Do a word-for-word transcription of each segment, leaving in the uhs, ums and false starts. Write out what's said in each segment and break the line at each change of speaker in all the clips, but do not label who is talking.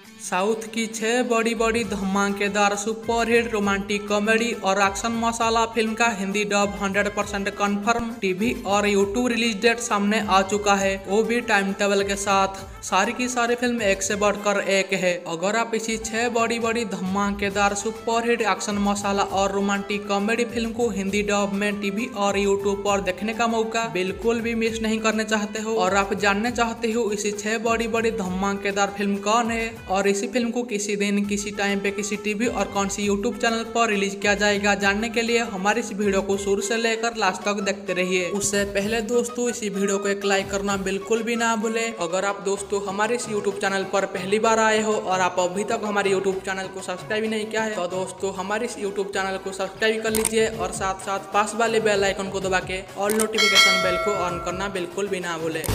South की छह बड़ी बड़ी धमाकेदार सुपरहिट रोमांटिक कॉमेडी और एक्शन मसाला फिल्म का Hindi dub hundred percent confirm TV और यूट्यूब रिलीज डेट सामने आ चुका है, वो भी टाइम टेबल के साथ। सारी की सारी फिल्म एक से बढ़कर एक है। अगर आप इसी छह बड़ी बड़ी धमाकेदार सुपरहिट एक्शन मसाला और रोमांटिक कॉमेडी फिल्म को हिंदी डब में टीवी और यूट्यूब पर देखने का मौका बिल्कुल भी मिस नहीं करने चाहते हो और आप जानने चाहते हो इसी छह बड़ी बड़ी धमाकेदार फिल्म कौन है और इसी फिल्म को किसी दिन किसी टाइम पे किसी टीवी और कौन सी यूट्यूब चैनल पर रिलीज किया जाएगा, जानने के लिए हमारी इस वीडियो को शुरू से लेकर लास्ट तक देखते रहिए। उससे पहले दोस्तों इसी वीडियो को एक लाइक करना बिल्कुल भी ना भूले। अगर आप दोस्तों हमारे इस यूट्यूब चैनल पर पहली बार आए हो और आप अभी तक हमारे यूट्यूब चैनल को सब्सक्राइब नहीं किया है तो दोस्तों हमारे इस यूट्यूब चैनल को सब्सक्राइब कर लीजिए और साथ साथ पास वाले बेल आइकन को दबा के ऑल नोटिफिकेशन बेल को ऑन करना बिल्कुल भी ना भूले।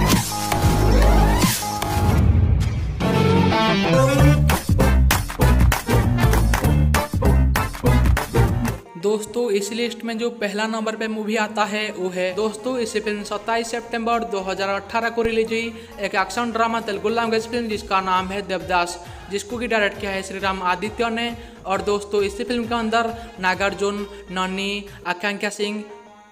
दोस्तों इस लिस्ट में जो पहला नंबर पे मूवी आता है वो है दोस्तों इस फिल्म सत्ताईस सितंबर दो हज़ार अठारह को रिलीज हुई एक action drama Telugu language film जिसका नाम है देवदास, जिसको की डायरेक्ट किया है श्री राम आदित्य ने। और दोस्तों इस फिल्म के अंदर नागार्जुन, नन्ही, आकांक्षा सिंह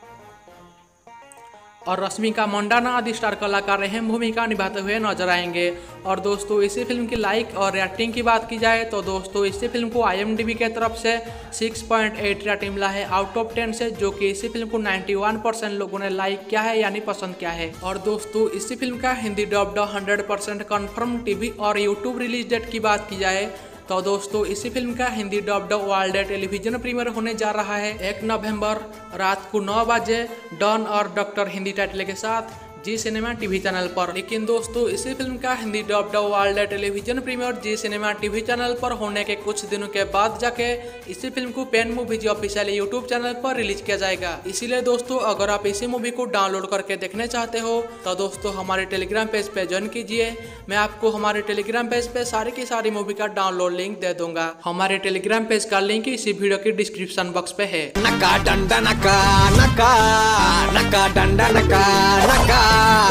और रश्मिका मंडाना आदि स्टार कलाकार अहम भूमिका निभाते हुए नजर आएंगे। और दोस्तों इसी फिल्म की लाइक और रेटिंग की बात की जाए तो दोस्तों इसी फिल्म को आई एम डी बी के तरफ से छह पॉइंट आठ रेटिंग मिला है आउट ऑफ टेन से, जो कि इसी फिल्म को इक्यानवे परसेंट लोगों ने लाइक किया है यानी पसंद किया है। और दोस्तों इसी फिल्म का Hindi dubbed hundred percent confirm TV और यूट्यूब रिलीज डेट की बात की जाए तो दोस्तों इसी फिल्म का Hindi dubbed world television premiere होने जा रहा है एक नवंबर रात को नौ बजे डॉन और डॉक्टर हिंदी टाइटल के साथ जी सिनेमा टीवी चैनल पर। लेकिन दोस्तों इसी फिल्म का Hindi dubbed world television premiere Zee cinema TV channel पर होने के कुछ दिनों के बाद जाके इसी फिल्म को Pen movies official YouTube channel पर रिलीज किया जाएगा। इसीलिए दोस्तों अगर आप इसी मूवी को डाउनलोड करके देखने चाहते हो तो दोस्तों हमारे टेलीग्राम पेज पे ज्वाइन कीजिए। मैं आपको हमारे टेलीग्राम पेज पे सारी की सारी मूवी का डाउनलोड लिंक दे दूंगा। हमारे टेलीग्राम पेज का लिंक इसी वीडियो की डिस्क्रिप्शन बॉक्स पे है।
नका डंडा नका नका नका डंडा नका नका।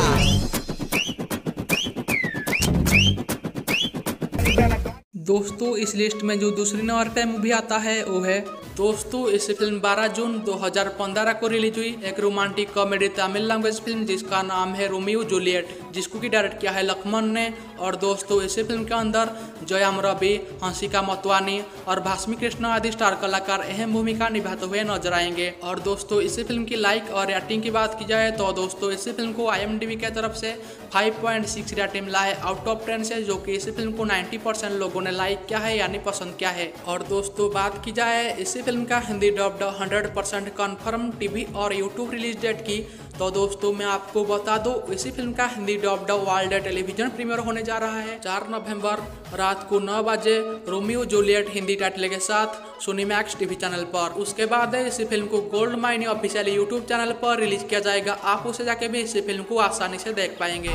दोस्तों इस लिस्ट में जो दूसरी नंबर पे मूवी आता है वो है दोस्तों इस फिल्म बारह जून दो हज़ार पंद्रह को रिलीज हुई एक romantic comedy Tamil language film जिसका नाम है रोमियो जूलियट, जिसको की डायरेक्ट किया है लक्ष्मण ने। और दोस्तों इसी फिल्म के अंदर जयम रवि, हंसिका मोटवानी और भास्मी कृष्ण आदि स्टार कलाकार अहम भूमिका निभाते हुए नजर आएंगे। और दोस्तों इसी फिल्म की लाइक और रेटिंग की बात की जाए तो दोस्तों इसी फिल्म को आई एम डी बी के तरफ से फाइव पॉइंट सिक्स रेटिंग मिला है आउट ऑफ टेन से, जो कि इसी फिल्म को नब्बे परसेंट लोगों ने लाइक किया है यानी पसंद किया है। और दोस्तों बात की जाए इसी फिल्म का Hindi dubbed hundred percent confirm TV और यूट्यूब रिलीज डेट की तो दोस्तों मैं आपको बता दूं इसी फिल्म का Hindi dubbed world television premiere होने जा रहा है चार नवंबर रात को नौ बजे रोमियो जूलियट हिंदी टाइटल के साथ सोनी मैक्स टीवी चैनल पर। उसके बाद इसी फिल्म को Gold Mine official YouTube channel पर रिलीज किया जाएगा। आप उसे जाके भी इसी फिल्म को आसानी से देख पाएंगे।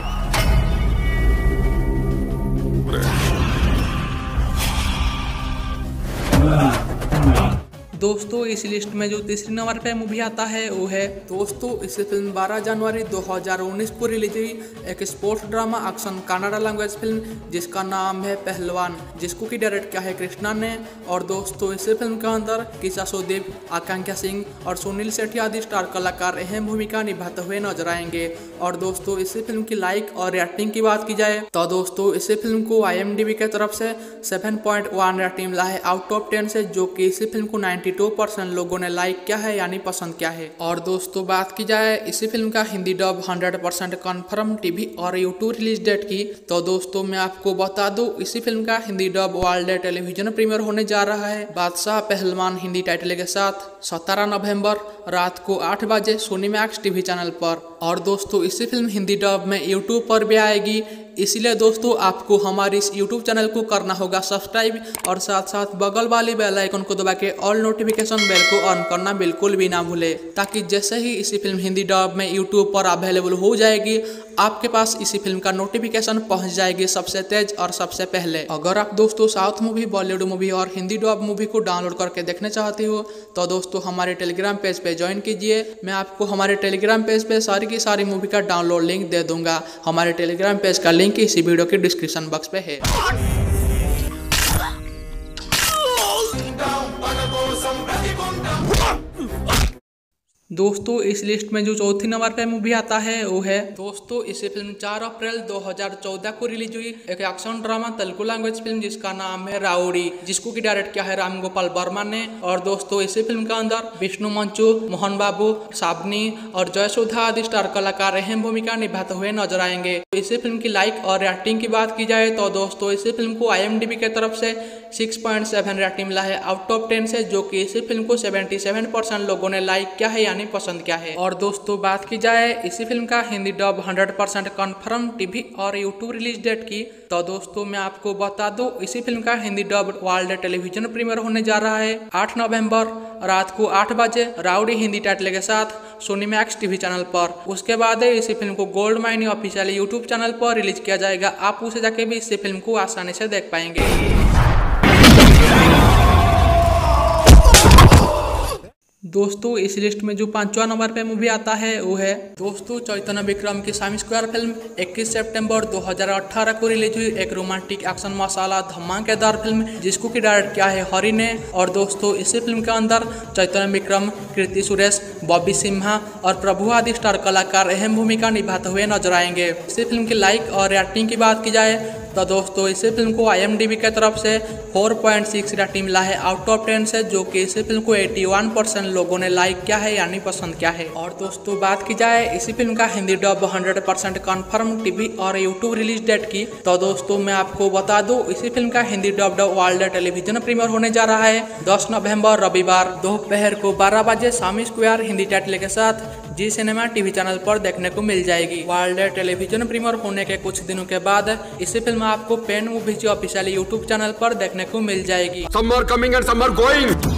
दोस्तों इस लिस्ट में जो तीसरी नंबर पे मूवी आता है वो है दोस्तों इस फिल्म बारह जनवरी दो हज़ार उन्नीस को रिलीज हुई एक sports drama action Kannada language film जिसका नाम है पहलवान, जिसको की डायरेक्ट किया है कृष्णा ने। और दोस्तों इस फिल्म के अंदर किशा सुदीप, आकांक्षा सिंह और सुनील शेट्टी आदि स्टार कलाकार अहम भूमिका निभाते हुए नजर आएंगे। और दोस्तों इसी फिल्म की लाइक और रेटिंग की बात की जाए तो दोस्तों इसी फिल्म को आई एम डी बी के तरफ से सेवन पॉइंट वन रेटिंग मिला है आउट ऑफ टेन से, जो कि इसी फिल्म को नाइन्टी टू परसेंट लोगों ने लाइक किया है यानी पसंद किया है। और दोस्तों बात की जाए इसी फिल्म का Hindi dub hundred percent confirm TV और यूट्यूब रिलीज डेट की तो दोस्तों मैं आपको बता दूं इसी फिल्म का Hindi dub world television premiere होने जा रहा है बादशाह पहलवान हिंदी टाइटल के साथ सत्रह नवंबर रात को आठ बजे सोनी मैक्स टीवी चैनल पर। और दोस्तों इसी फिल्म हिंदी डब में यूट्यूब पर भी आएगी, इसलिए दोस्तों आपको हमारे इस यूट्यूब चैनल को करना होगा सब्सक्राइब और साथ साथ बगल वाली बेल आइकन को दबा के ऑल नोटिफिकेशन बेल को ऑन करना बिल्कुल भी ना भूले, ताकि जैसे ही इसी फिल्म हिंदी डब में यूट्यूब पर अवेलेबल हो जाएगी आपके पास इसी फिल्म का नोटिफिकेशन पहुंच जाएगी सबसे तेज और सबसे पहले। अगर आप दोस्तों साउथ मूवी, बॉलीवुड मूवी और हिंदी डब मूवी को डाउनलोड करके देखने चाहते हो तो दोस्तों हमारे टेलीग्राम पेज पे ज्वाइन कीजिए। मैं आपको हमारे टेलीग्राम पेज पे सारी की सारी मूवी का डाउनलोड लिंक दे दूंगा। हमारे टेलीग्राम पेज का लिंक इसी वीडियो के डिस्क्रिप्शन बॉक्स पे है। दोस्तों इस लिस्ट में जो चौथी नंबर पे मूवी आता है वो है दोस्तों इसे फिल्म चार अप्रैल दो हज़ार चौदह को रिलीज हुई एक action drama Telugu language film जिसका नाम है राउडी, जिसको की डायरेक्ट किया है राम गोपाल वर्मा ने। और दोस्तों इसी फिल्म के अंदर विष्णु मंचू, मोहन बाबू, साबनी और जयसुधा आदि स्टार कलाकार अहम भूमिका निभाते हुए नजर आएंगे। तो इसी फिल्म की लाइक और रेटिंग की बात की जाए तो दोस्तों इसी फिल्म को आई एम डी बी की तरफ से छह पॉइंट सात रेटिंग मिला है आउट ऑफ टेन से, जो कि इसी फिल्म को सतहत्तर परसेंट लोगों ने लाइक किया है यानी पसंद किया है। और दोस्तों बात की जाए इसी फिल्म का हिंदी डब सौ परसेंट कन्फर्म टीवी और यूट्यूब रिलीज डेट की, तो दोस्तों मैं आपको बता दूं इसी फिल्म का Hindi dub world television premiere होने जा रहा है आठ नवंबर रात को आठ बजे राउडी हिंदी टाइटल के साथ सोनी मैक्स टीवी चैनल पर। उसके बाद इसी फिल्म को Gold Mine official YouTube channel पर रिलीज किया जाएगा। आप उसे जाके भी इसी फिल्म को आसानी से देख पाएंगे। दोस्तों इस लिस्ट में जो पांचवा नंबर पे मूवी आता है वो है दोस्तों चैतन्य विक्रम की सामी स्क्वायर फिल्म इक्कीस सितंबर दो हज़ार अठारह को रिलीज हुई एक रोमांटिक एक्शन मसाला धमाकेदार फिल्म, जिसको की डायरेक्ट किया है हरी ने। और दोस्तों इसी फिल्म के अंदर चैतन्य विक्रम, कीर्ति सुरेश, बॉबी सिम्हा और प्रभु आदि स्टार कलाकार अहम भूमिका निभाते हुए नजर आएंगे। इसी फिल्म की लाइक और रेटिंग की बात की जाए तो दोस्तों इसी फिल्म को आई एम डी बी की तरफ से चार पॉइंट छह रेटिंग मिला है आउट ऑफ टेन से, जो कि इसी फिल्म को इक्यासी परसेंट लोगों ने लाइक किया है यानी पसंद किया है। और दोस्तों बात की जाए इसी फिल्म का हिंदी डब सौ परसेंट कन्फर्म टीवी और यूट्यूब रिलीज डेट की, तो दोस्तों मैं आपको बता दूं इसी फिल्म का Hindi dub world television premiere होने जा रहा है दस नवंबर रविवार दोपहर को बारह बजे सामी स्क्वायर हिंदी टाइटल के साथ जी सिनेमा टीवी चैनल पर देखने को मिल जाएगी। वर्ल्ड टेलीविजन प्रीमियर होने के कुछ दिनों के बाद इसी फिल्म आपको Pen movies official YouTube channel पर देखने को मिल जाएगी।
Some are coming and some are going.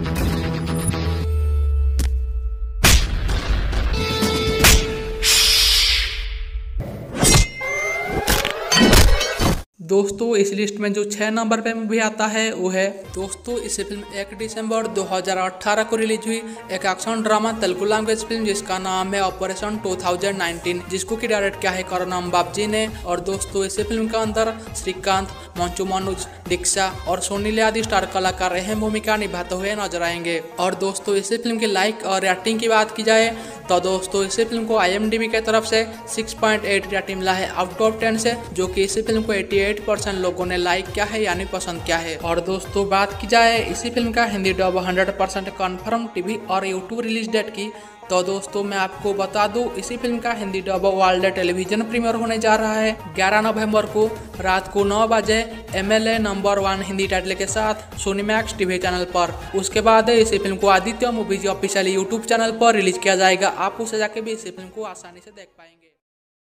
दोस्तों इस लिस्ट में जो छह नंबर पे मूवी आता है वो है दोस्तों इस फिल्म एक दिसंबर दो हज़ार अठारह को रिलीज हुई एक action drama Telugu language film जिसका नाम है ऑपरेशन दो हज़ार उन्नीस, जिसको की डायरेक्ट किया है करनम बाबजी ने। और दोस्तों इसी फिल्म के अंदर श्रीकांत, मंचू मनोज, दीक्षा और सोनीले आदि स्टार कलाकार अहम भूमिका निभाते हुए नजर आएंगे। और दोस्तों इसी फिल्म की लाइक और रेटिंग की बात की जाए तो दोस्तों इसी फिल्म को आई एम डी बी की तरफ से छह पॉइंट आठ रेटिंग मिला है आउट ऑफ टेन से, जो कि इसी फिल्म को अठासी परसेंट लोगों ने लाइक किया है यानी पसंद किया है। और दोस्तों बात की जाए इसी फिल्म का हिंदी डब सौ परसेंट कन्फर्म टीवी और यूट्यूब रिलीज डेट की, तो दोस्तों मैं आपको बता दूं इसी फिल्म का Hindi dub world television premiere होने जा रहा है ग्यारह नवंबर को रात को नौ बजे M L A number one Hindi title के साथ सोनी मैक्स टीवी चैनल पर। उसके बाद इसी फिल्म को Aditya Movies official YouTube channel पर रिलीज किया जाएगा। आप उसे जाके भी इसी फिल्म को आसानी से देख पाएंगे।